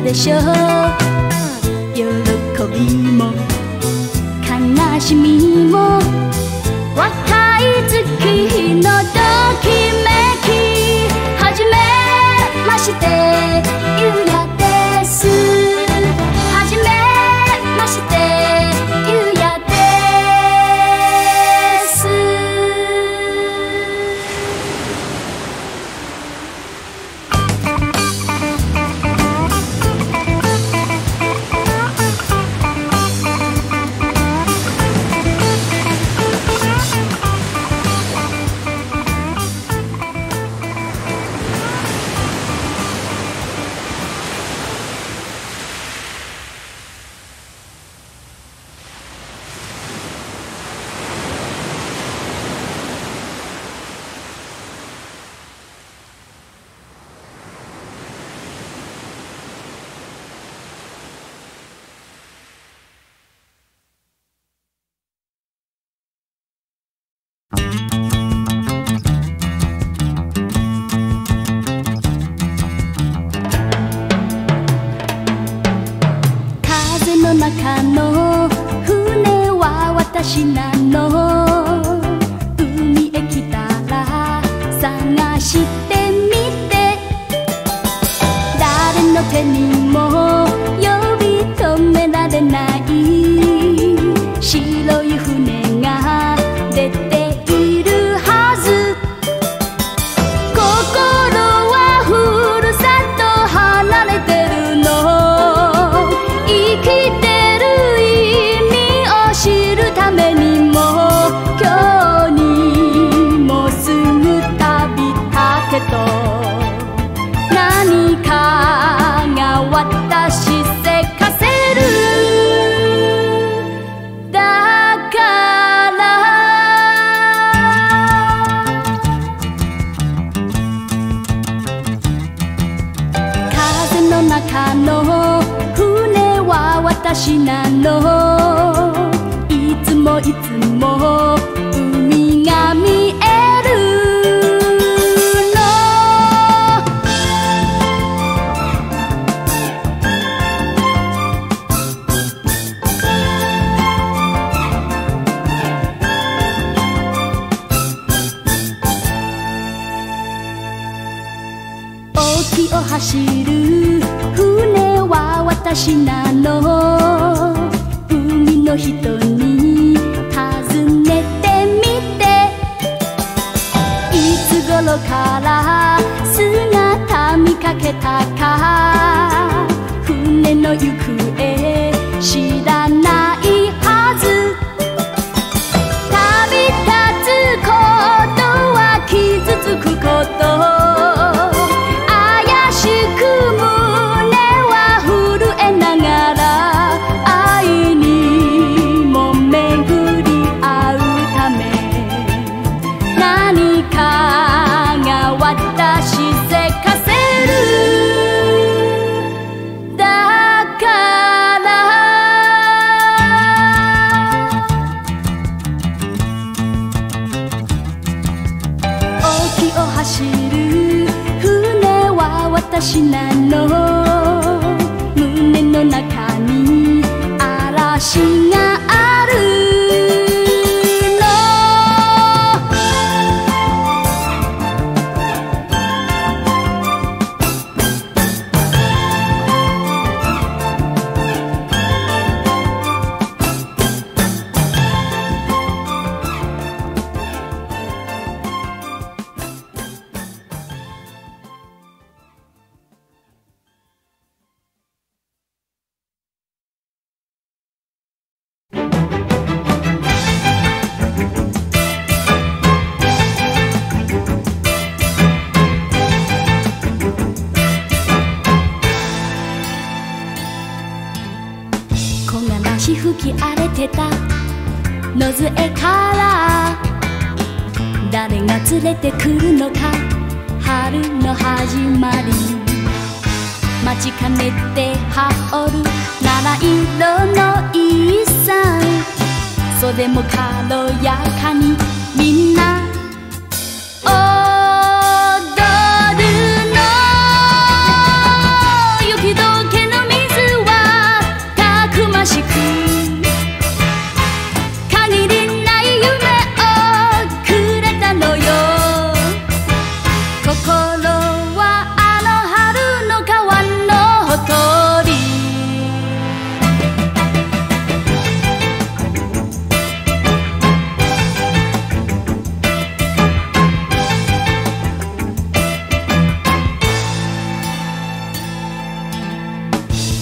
でしょう。喜びも悲しみも若い月のときめき。はじめましてゆうやです。はじめましてゆうやです。風の中の船は私なの。海へ来たら探してみて。誰の手にも呼び止められない白い船が出ているはず。心はふるさと離れてるの。生きてる意味を知るためにも今日にもすぐ旅立てと。何かが私せかせる。だから風の中の船は私なの。いつもいつも海が見えるの。沖を走る船は私なの。海の人に尋ねてみて。いつ頃から姿見かけたか。船の行方知らないはず。旅立つことは傷つくこと。怪しく胸は震えながら愛にも巡り合うため。何かが私せかせる。だから沖を走る船は私なの。胸の中に嵐があるの。木枯らし吹き荒れてた野添から誰が連れてくるのか。春の始まり待ちかねて羽織る七色の衣衫。袖も軽やかにみんな踊るの。雪解けの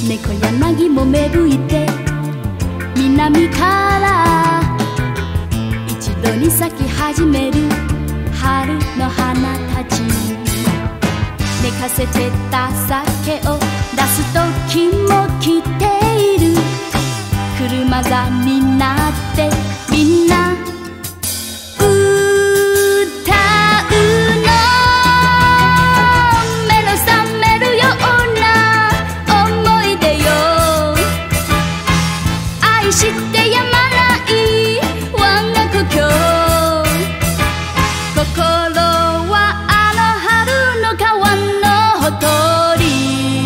猫柳も芽吹いて南から一度に咲き始める春の花たち。寝かせてた酒を出す時も来ている。車座になってみんな歌うの。目の覚めるような思い出よ。愛してやまない我が故郷。心はあの春の川のほとり。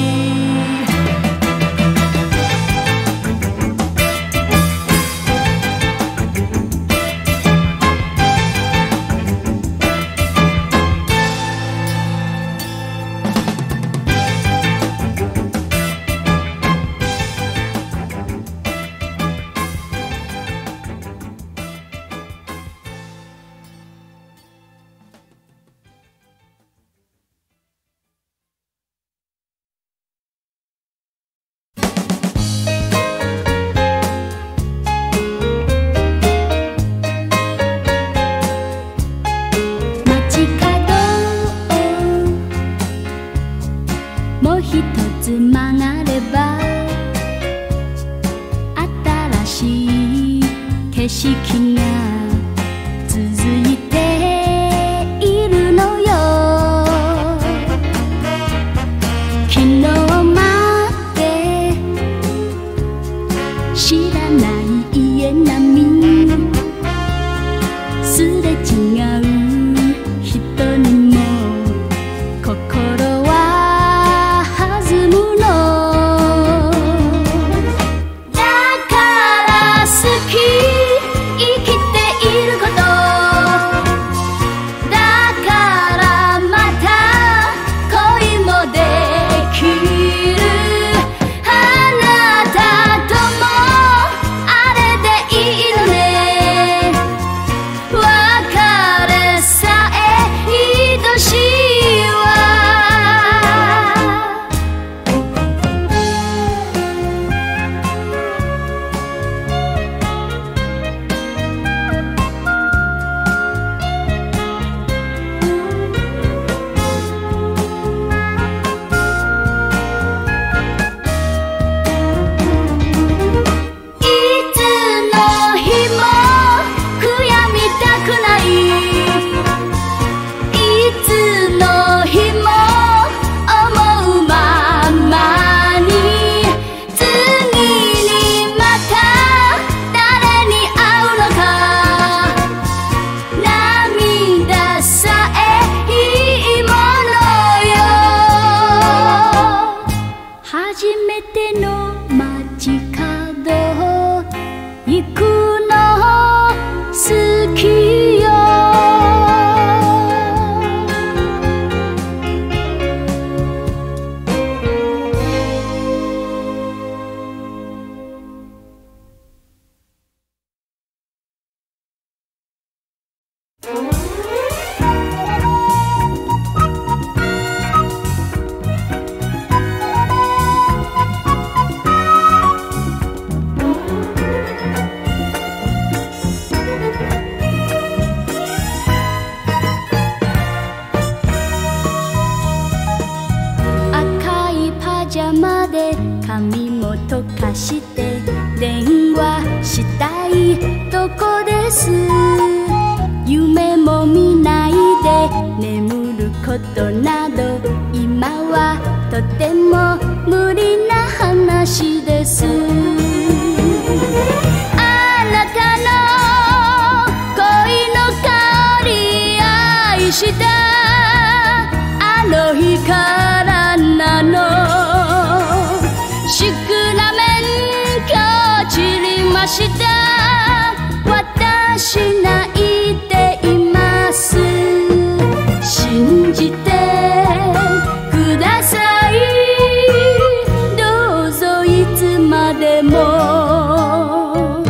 もう一つ曲がれば新しい景色が続いているのよ。昨日まで知らない家並みすれ違う人にも心は弾むの。だから好き生きていること。だからまた恋もできる。あなたともあれでいいのね。別れさえ愛しいわ。いつの日も悔やみたくない。いつの日も思うままに。次にまた誰に会うのか。涙さえいいものよ。初めての街角行くの好きよ。赤いパジャマで髪も溶かして電話したいとこです。夢も見ないで眠ることなど今はとても無理な話です。あなたの恋の香り愛したあの日からなの。シクラメン今日散りました。私泣いています。信じてください。どうぞいつまでも。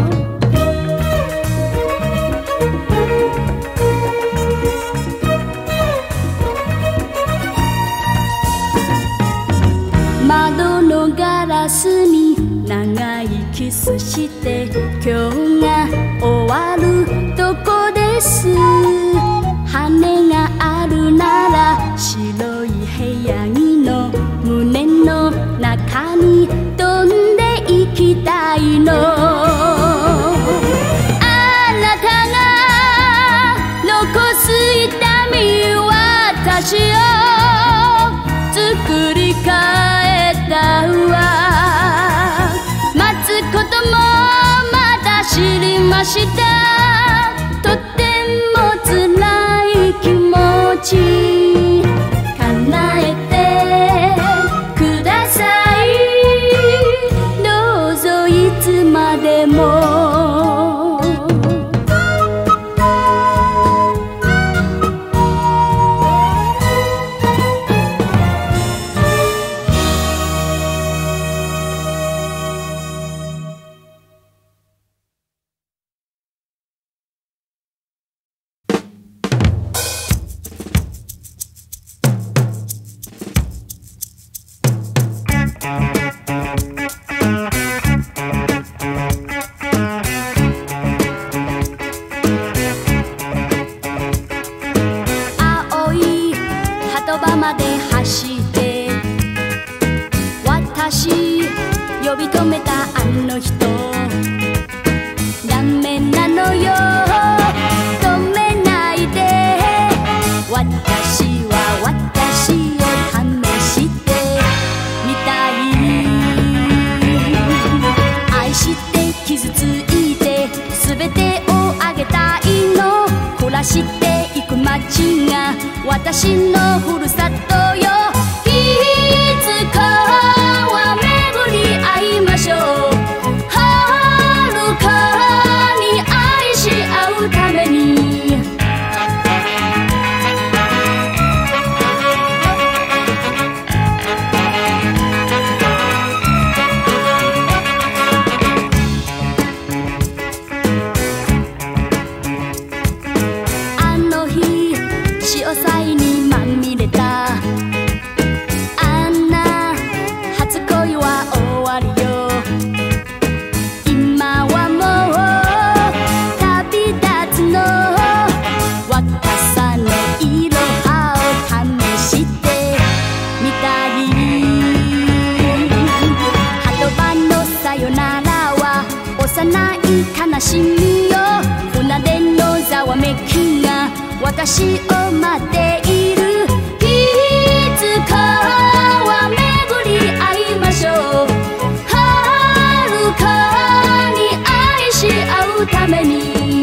窓のガラバスに長いキスして今日が終わるとこです。羽があるなら白い部屋着の胸の中に飛んで行きたいの。あなたが残す痛み私を作り変えたわ。待つこともまだ知りました。とても辛い気持ち叶えてください。どうぞいつまでも。青い鳩場まで走って私呼び止めたあの人、ダメなのよ止めないで。私は私を試してみたい。愛して傷ついて全てをあげたいの。暮らしていく街が私のふるさとよ。いつかは巡り会いましょう。遥かに愛し合うために。あの日潮騒にまみれたあんな初恋は終わりよ。今はもう旅立つの。若さのいろはを試してみたい。鳩場のさよならは幼い悲しみよ。船出のざわめきが私を待っている。いつかは巡り会いましょう。遥かに愛し合うために。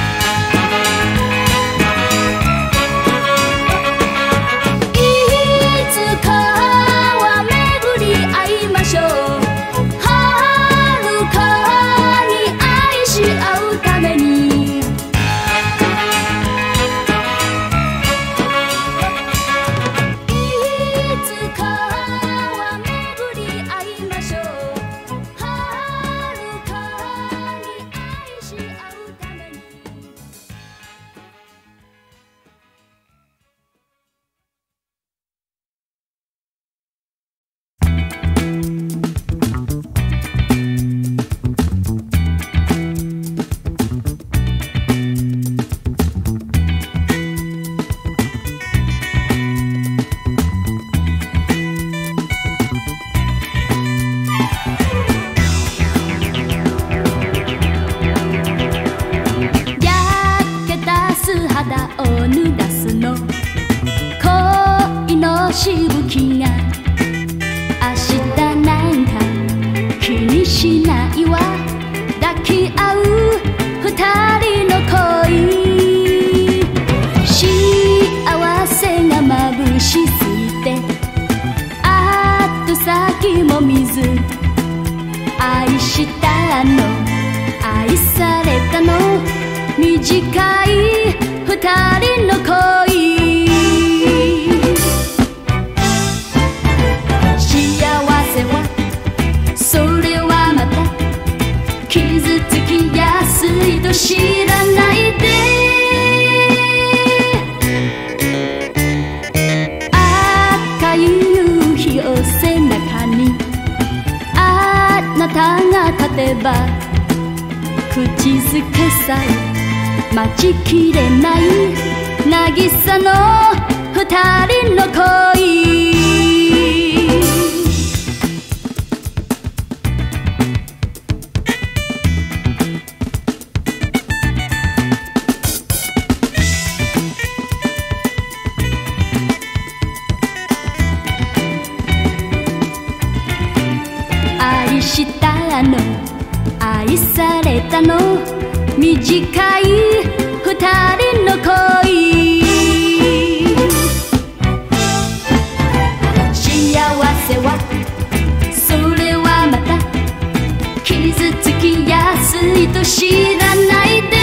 いつかは巡り会いましょう。遥かに愛し合うために。しぶきが明日なんか気にしないわ。抱き合う二人の恋、幸せが眩しすぎて後先も見ず、愛したの愛されたの短い二人の恋。知らないで赤い夕日を背中にれば口づけさえ待ちきれない渚の二人の恋。愛したの愛されたの短い二人の恋。幸せはそれはまた傷つきやすいと知らないで。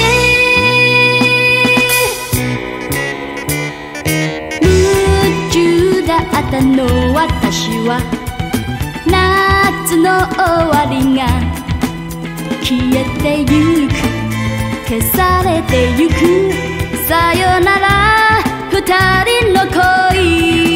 夢中だったの私は夏の終わりが消えてゆく消されてゆくさよなら二人の恋。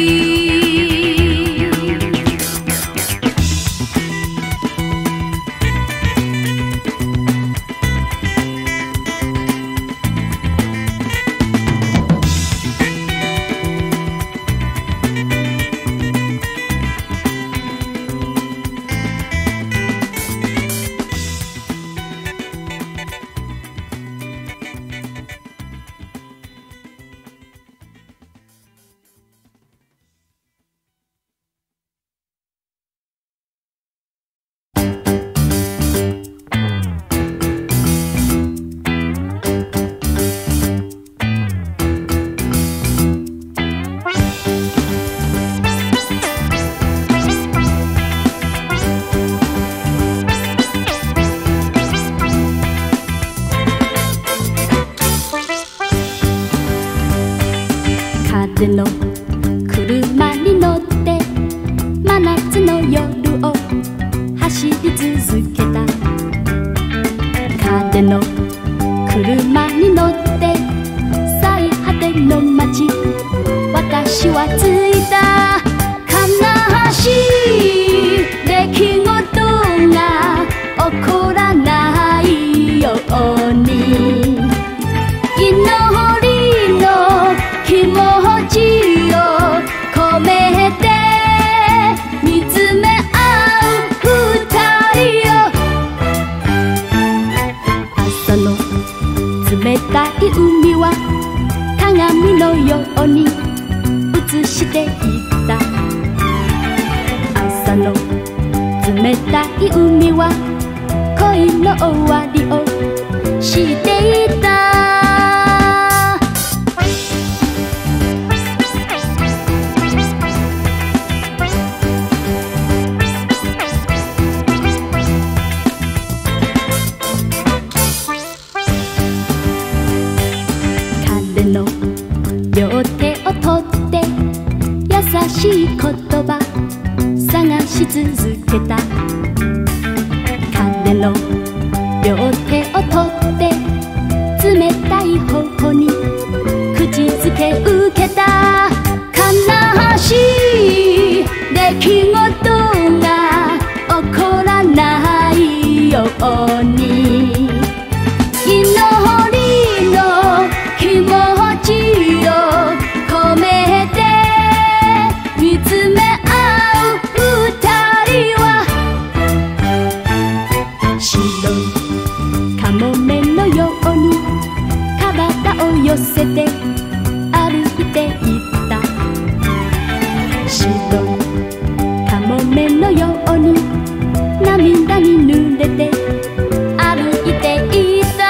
風の車に乗って真夏の夜を走り続けた。風の車に乗って最果ての街私は着いた。悲しい出来事が起こらないように祈りの気持ちを込めて見つめ合う二人よ。朝の冷たい海は鏡のように映していた。朝の冷たい海は恋の終わりを知っていた。彼の両手を取って優しい言葉探し続けた。彼の両手を取って冷たい頬に口づけ受けた。悲しい出来事が起こらないように祈りの気持ちを込めて見つめ合う二人は白いカモメのように体を寄せて歩いていった。白いカモメのように涙に濡れて歩いていた。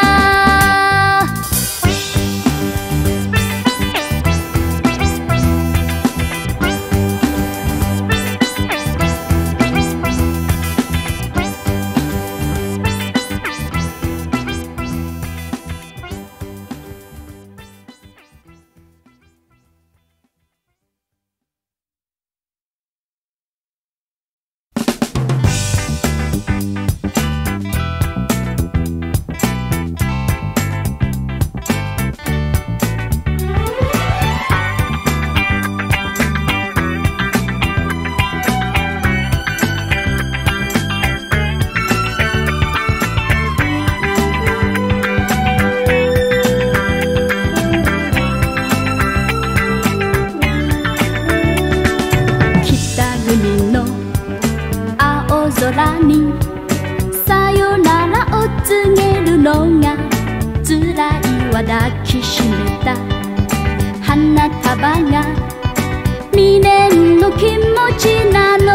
空にさよならを告げるのが辛いは抱きしめた花束が未練の気持ちなの。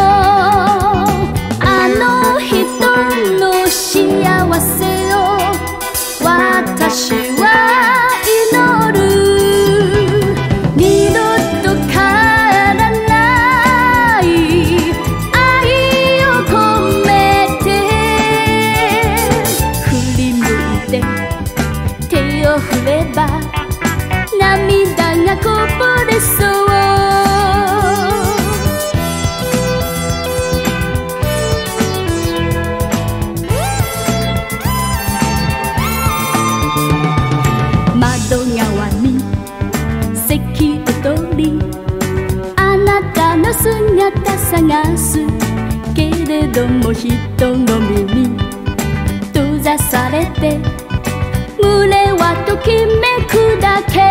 あの人の幸せを私は祈る。二度と帰らない愛を込めて振り向いて手を振れば涙がこぼれそう。窓側に席を取りあなたの姿探すけれども人混みに閉ざされて胸はときめくだけ。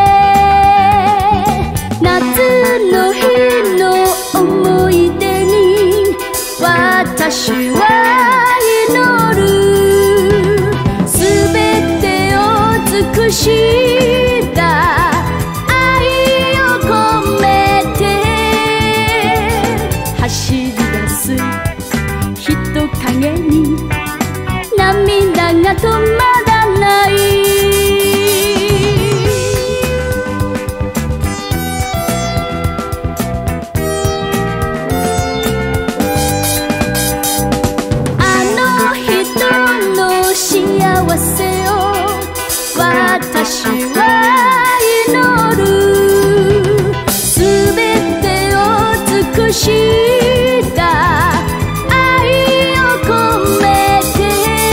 夏の日の思い出に私は祈る。すべてを尽くした愛を込めて走り出す人影に涙が止まらない。あの人の幸せを私は祈る。すべてを尽くした愛を込めて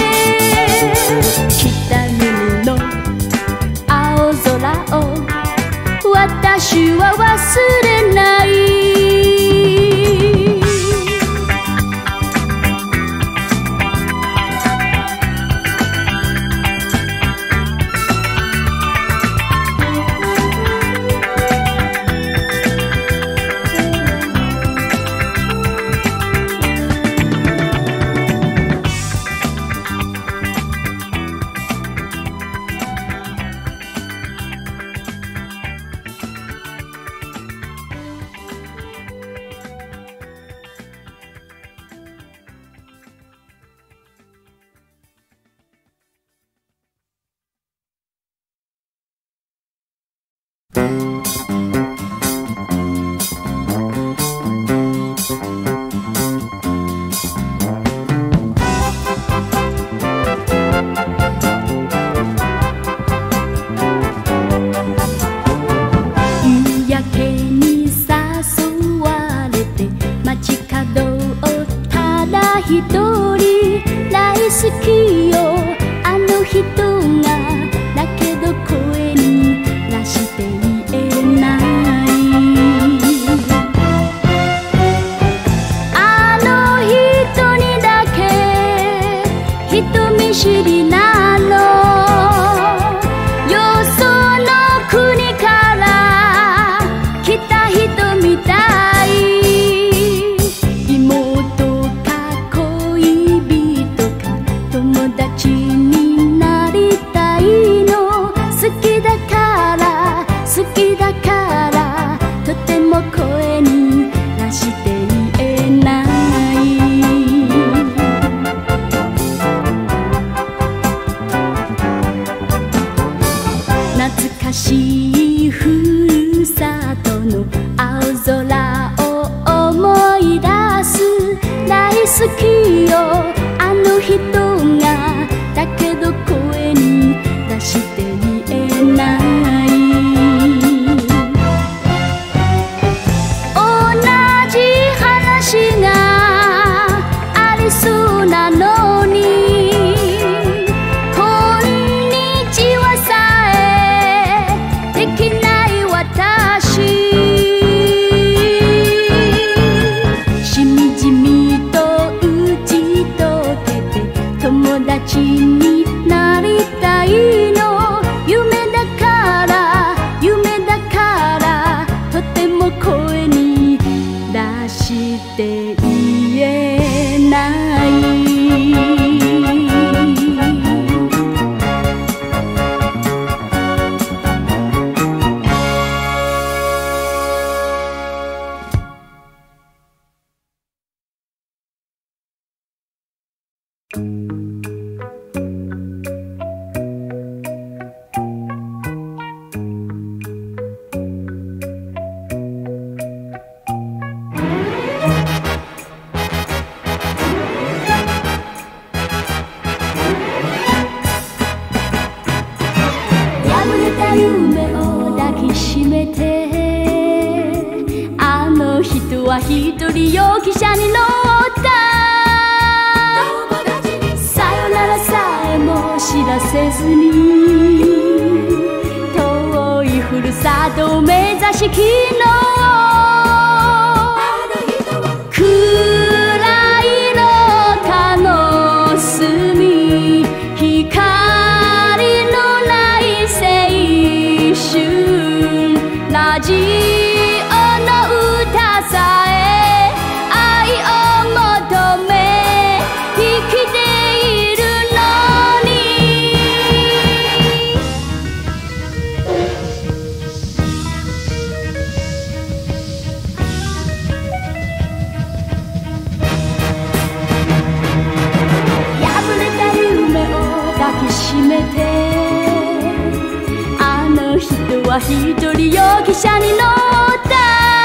北国の青空を私は忘れない。夕焼けに誘われて街角をただ一人大好きよあの人がだけど声に出して言えない。あの人にだけ人見知りなの。よその国から来た人みたい。妹か恋人か友達になりたいの。好きだから好きだからとても声に出して言えない。懐かしいふるさとの青空を思い出す。大好きよあの人がだけど声に出して言えない。同じ話がありそうなのにこんにちはさえできない私。しみじみと打ち解夢を抱きしめてあの人は一人容疑者に乗ったさよならさえも知らせずに遠いふるさとを目指し昨日暗いの田の隅光ラジオの歌さえ愛を求め生きているのに破れた夢を抱きしめて人は一人容疑者に乗った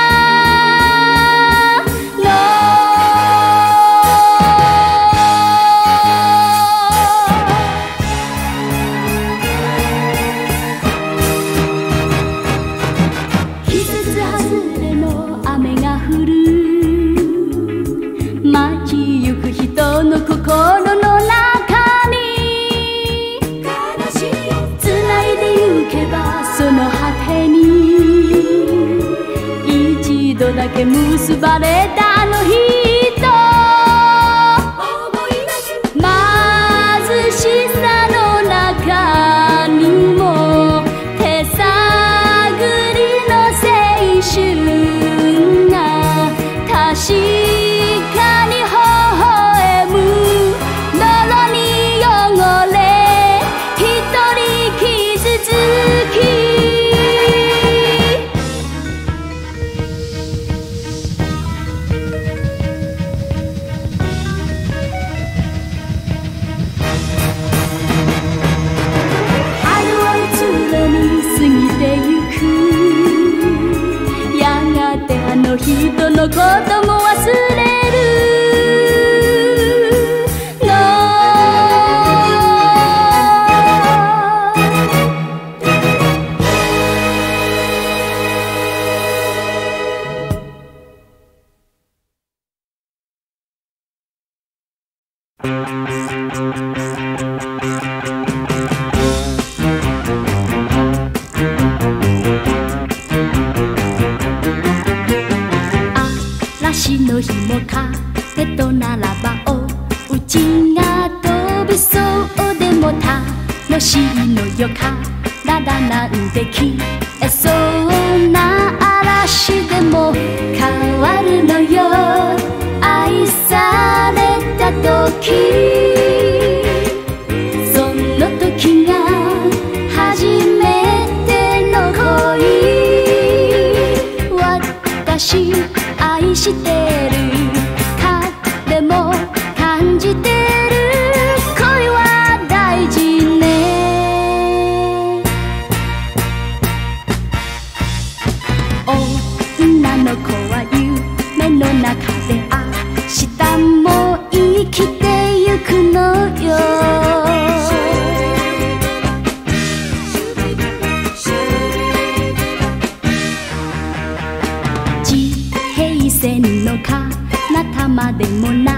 季節外れの雨が降る街行く人の心の中につないでゆけばその果てに一度だけ結ばれたあの人貧しさの中にも手探りの青春が確かに微笑む泥に汚れ一人傷つきあの人のことも忘れるの嵐の日も風とならばおうちが飛びそうでも楽しいのよ体なんて消えそうな嵐でも変わるのよ愛された時その時が初めての恋私愛してる彼も感じてる恋は大事ね女の子は夢の中で明日も生きてゆくのよ線の彼方までもな